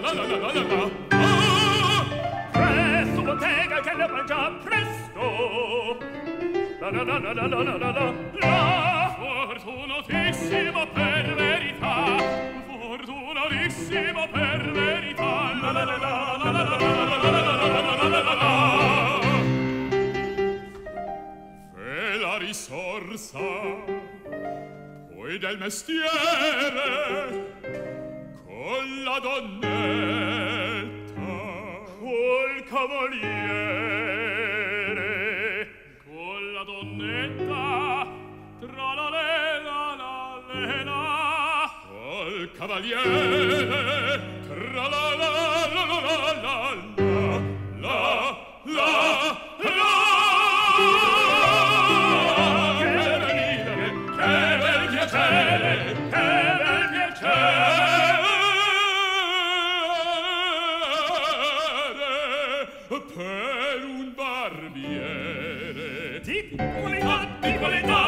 Presto, bottega, che ne mangia presto. La la la la la la la la la. Fortunatissimo per verità. Fortunatissimo per verità. La la la la la la la la la. E la risorsa poi del mestiere con la donnetta, col cavaliere, con la donnetta, tra la lela la lela, col cavaliere, tra la la la la la la la la la. Che bel ridere, che bel piacere, che bel piacere. Per un barbiere di qualità, di qualità.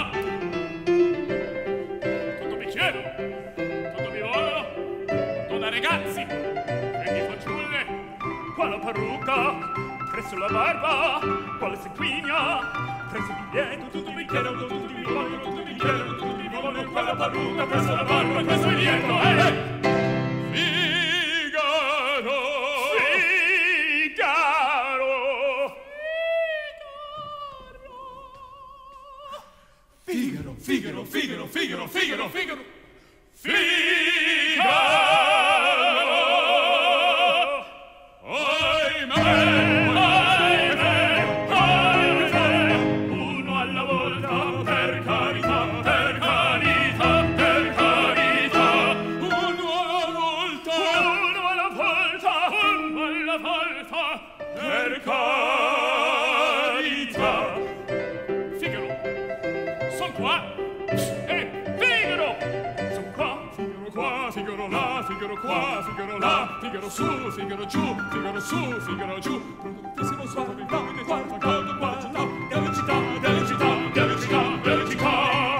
Tutto mi chiedo, tutto mi vogliono, donna ragazzi e di fanciulle. Qua la parrucca, presso la barba, qua la sequigna, presso il biglietto. Tutto mi chiedono, tutti mi vogliono, tutti mi chiedono, tutti mi vogliono. Qua la parrucca, presso la barba, presso il biglietto. Figaro, Figaro, Figaro, Figaro, Figaro, Figaro, ahimè, ahimè, uno alla volta, per carità, per carità, per carità, uno alla volta, uno alla volta, uno alla volta, per carità. Figaro, son qua. Figaro là, Figaro qua, Figaro là, Figaro su, Figaro giù, Figaro su, Figaro giù. Prontissimo suono di damine, quanto caldo, quantità, velocità, velocità, velocità, velocità.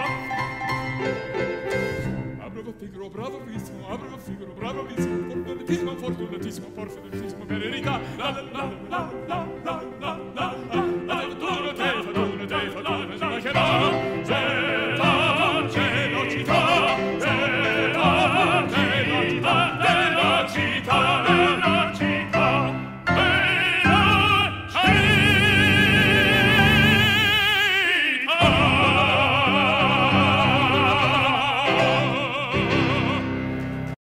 Bravo Figaro, bravissimo, bravo Figaro, bravissimo, fortunatissimo, fortunatissimo, fortunatissimo, per verità. La la la la la la.